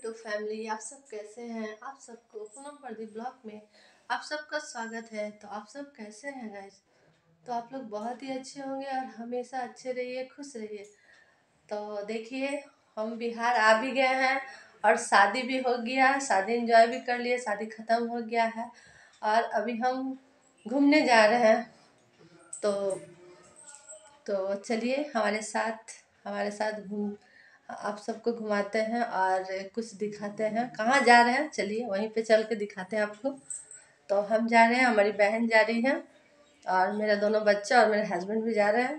YouTube family, आप सब कैसे हैं। आप सबको पूनम प्रदीप ब्लॉग में आप सबका स्वागत है। तो आप सब कैसे हैं गाइस। तो आप लोग बहुत ही अच्छे होंगे और हमेशा अच्छे रहिए, खुश रहिए। तो देखिए, हम बिहार आ भी गए हैं और शादी भी हो गया है। शादी एंजॉय भी कर लिए, शादी ख़त्म हो गया है और अभी हम घूमने जा रहे हैं। तो चलिए हमारे साथ घूम आप सबको घुमाते हैं और कुछ दिखाते हैं। कहाँ जा रहे हैं, चलिए वहीं पे चल के दिखाते हैं आपको। तो हम जा रहे हैं, हमारी बहन जा रही है और मेरे दोनों बच्चे और मेरे हस्बैंड भी जा रहे हैं।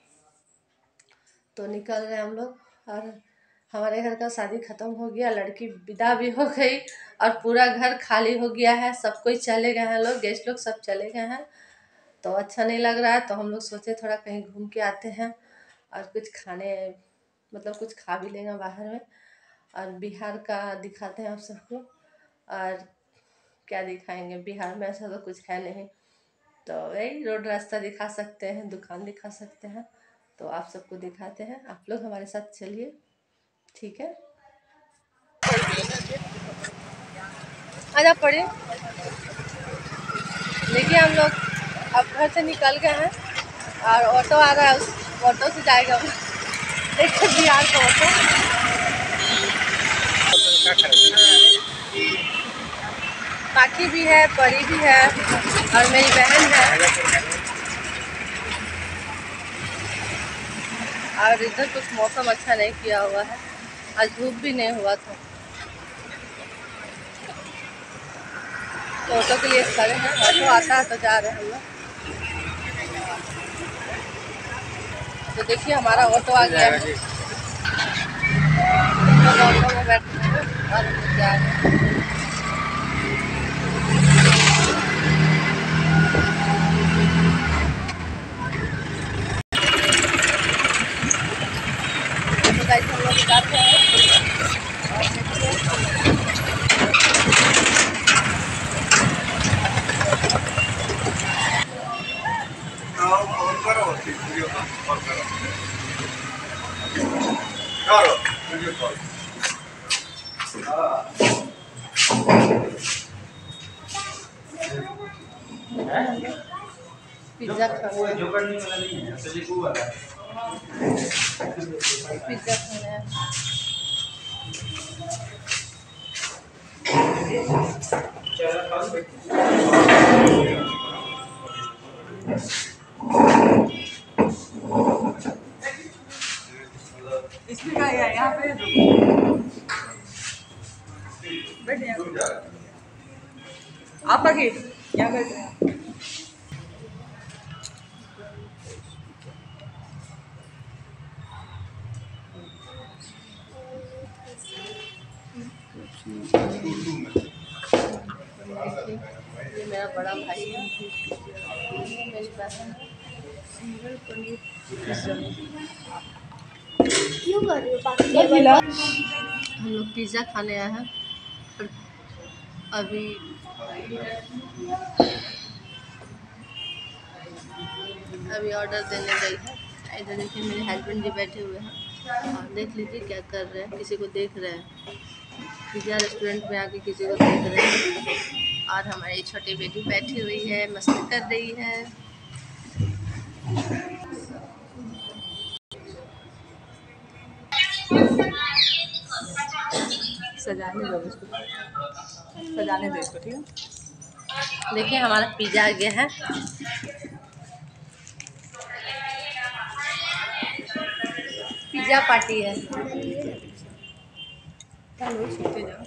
तो निकल रहे हैं हम लोग। और हमारे घर का शादी ख़त्म हो गया, लड़की विदा भी हो गई और पूरा घर खाली हो गया है। सब कोई चले गए हैं, लोग गेस्ट लोग सब चले गए हैं। तो अच्छा नहीं लग रहा है, तो हम लोग सोचे थोड़ा कहीं घूम के आते हैं और कुछ खाने मतलब कुछ खा भी लेंगे बाहर में और बिहार का दिखाते हैं आप सबको। और क्या दिखाएंगे, बिहार में ऐसा तो कुछ है नहीं। तो वही रोड रास्ता दिखा सकते हैं, दुकान दिखा सकते हैं। तो आप सबको दिखाते हैं, आप लोग हमारे साथ चलिए, ठीक है। आजा पड़े। देखिए हम लोग अब घर से निकल गए हैं और ऑटो आ रहा है, उस ऑटो से जाएगा। देखिए बिहार का ऑटो। पाखी भी है, परी भी है और मेरी बहन है। और इधर कुछ मौसम अच्छा नहीं किया हुआ है, आज धूप भी नहीं हुआ था। तो ऑटो के लिए खड़े हैं, ऑटो आता है तो जा रहे हैं हम लोग। तो देखिए हमारा ऑटो आ गया है, ऑटो में बैठे हैं और जा रहे हैं। तो गाइस हम लोग जाते हैं पिज्जा खाने। पिज्जा खाने इसमें क्या है यहाँ पे आप आगे क्या करते हैं। ये मेरा बड़ा भाई है, मेरी बहन है। क्यों कर रही हो? हम लोग पिज़्ज़ा खाने आए हैं। अभी ऑर्डर देने गई है। इधर देखिए मेरे हस्बैंड जी बैठे हुए हैं और देख लीजिए क्या कर रहे हैं, किसी को देख रहे हैं। पिज़्ज़ा रेस्टोरेंट में आके किसी को देख रहे हैं। और हमारी छोटी बेटी बैठी हुई है, मस्ती कर रही है। सजाने दो इसको, सजाने दो इसको, ठीक है। देखिए हमारा पिज़्ज़ा आ गया है। पिज़्ज़ा पार्टी है। चलो छूते जाओ।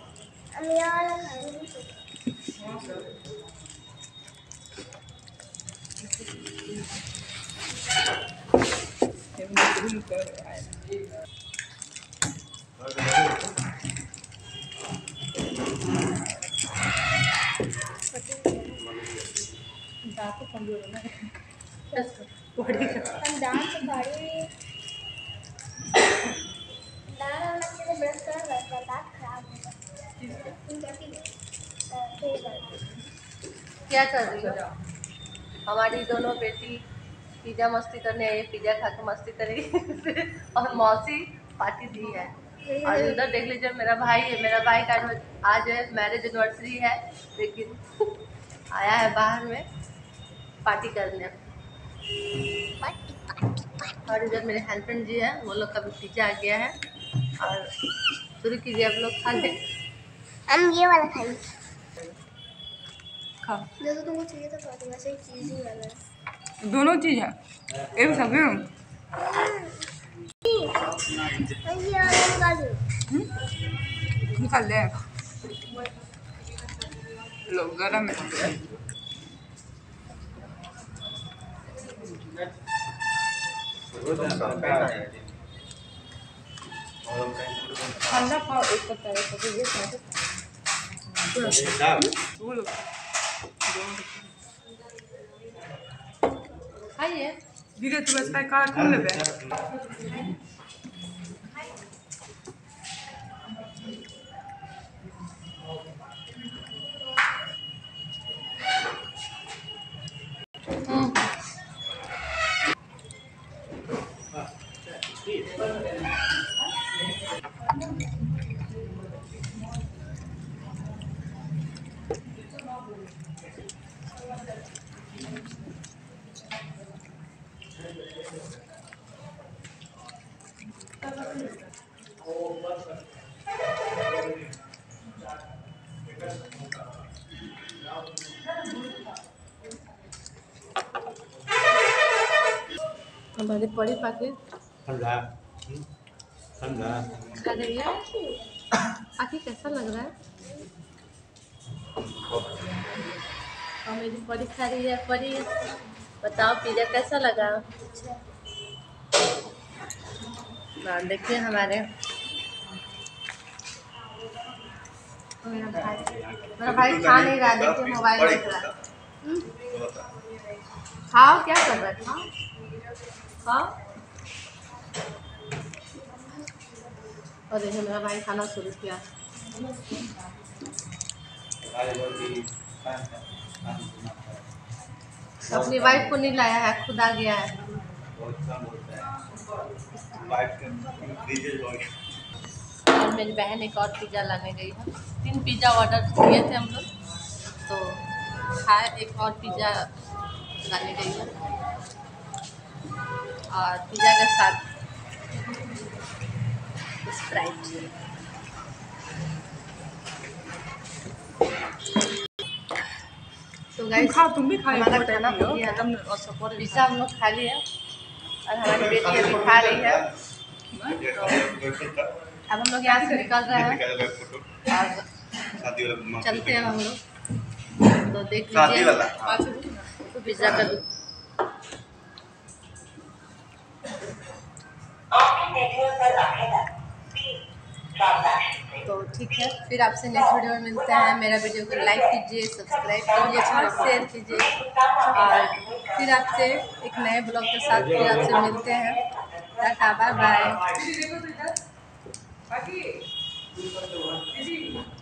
क्या कर रही हो? हमारी दोनों बेटी पिज़्ज़ा मस्ती करने आई है, पिज़्ज़ा खा के मस्ती करेगी और मौसी पार्टी दी है। और उधर देख लीजिए मेरा भाई है, मेरा भाई का आज मैरिज एनिवर्सरी है, लेकिन आया है बाहर में पार्टी करने। और इधर मेरे हस्बैंड जी हैं, वो लोग का भी पिज्जा आ गया है। और शुरू कीजिए आप लोग खाने। हम ये वाला खाएंगे। खाओ। जैसे तुमको चाहिए था तो वैसे ही चीज ही वाला है। दोनों चीज है, एक सब्जी निकाल ले लो गरम है। ठंडा खाओ, एक पत्ता है तो ये खाइए। धीरे तू बस का खोल लेबे। हमारी बड़ी पार्टी ठंडा खा रही है। आखिर कैसा लग रहा है? और मेरी बड़ी खा रही है। बड़ी बताओ पिज्जा कैसा लगा? देखिए हमारे मेरा भाई खा नहीं रहा, देखिए मोबाइल देख रहा है। खाओ, क्या कर रहा है? खाओ। और देखिए मेरा भाई खाना शुरू किया। अपनी वाइफ को नहीं लाया है, खुद आ गया है। और मेरी बहन एक और पिज़्ज़ा लाने गई है। 3 पिज़्ज़ा ऑर्डर किए थे हम लोग, तो खाए। एक और पिज़्ज़ा लाने गई है, और पिज़्ज़ा के साथ स्प्राइट। तो गाइस तुम भी खाओ, हमारा खाना हो गया है। पिज़्ज़ा हम लोग खा लिए और हमारी बेटी अभी खा रही है। अब हम लोग यहाँ से निकल रहे हैं और चलते हैं हम लोग। तो देख लीजिए पिज़्ज़ा का तो ठीक है, फिर आपसे नेक्स्ट वीडियो में मिलते हैं। मेरा वीडियो को लाइक कीजिए, सब्सक्राइब कीजिए और शेयर कीजिए। और फिर आपसे एक नए ब्लॉग के साथ फिर आपसे मिलते हैं। Tata, bye bye.